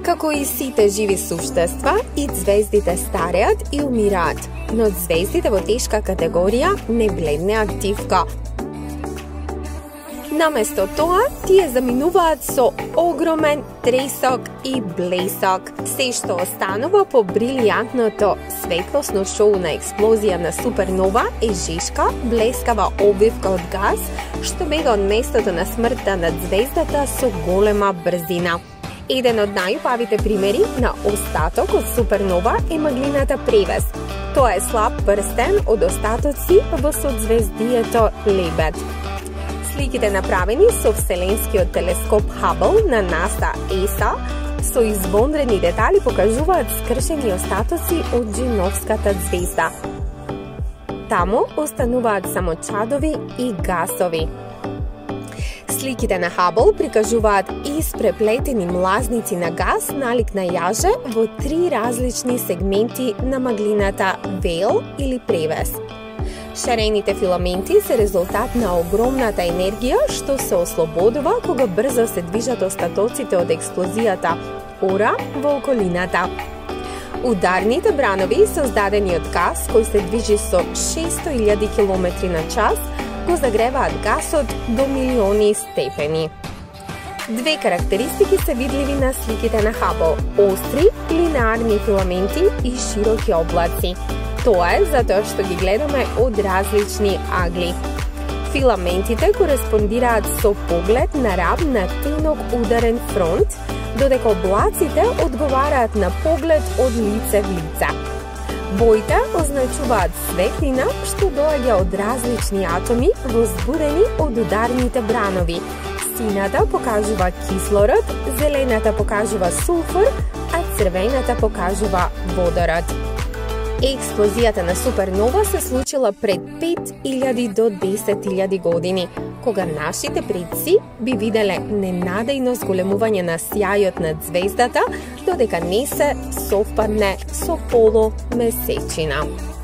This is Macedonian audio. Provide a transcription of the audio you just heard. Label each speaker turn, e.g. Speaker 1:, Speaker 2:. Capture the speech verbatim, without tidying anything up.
Speaker 1: Како и сите живи суштества, и звездите стареат и умираат, но звездите во тешка категорија не бледнеат тивко. Наместо тоа, тие заминуваат со огромен тресок и блесок. Се што останува по брилијантното светлосно шоу на експлозија на супернова е жешка, блескава обвивка од газ, што бега од местото на смртта над звездата со голема брзина. Еден од најубавите примери на остаток од супернова е маглината превес. Тоа е слаб прстен од остатоци во созвездието Лебед. Сликите направени со Вселенскиот телескоп Хабл на НАСА и ес а со извонредни детали покажуваат скршени остатоци од Джиновската звезда. Таму остануваат само чадови и гасови. Сликите на Хабл прикажуваат испреплетени млазници на газ налик на јаже во три различни сегменти на маглината веел или превес. Шарените филаменти се резултат на огромната енергија што се ослободува кога брзо се движат остатоците од експлозијата ора во околината. Ударните бранови, создадени од газ кој се движи со шестоста илјади километри на час, го загреваат гасот до милиони степени. Две карактеристики се видливи на сликите на Хабл – остри, линеарни филаменти и широки облаци. Тоа е затоа што ги гледаме од различни агли. Филаментите кореспондираат со поглед на раб на тенок ударен фронт, додека облаците одговараат на поглед од лице в лице. Боите означуваат светлина што доаѓа од различни атоми возбудени од ударните бранови. Сината покажува кислород, зелената покажува сулфур, а црвената покажува водород. Експлозијата на супернова се случила пред пет илјади до десет илјади години, кога нашите предци би виделе ненадејно зголемување на сјајот над звездата, додека не се совпадне со полумесечина.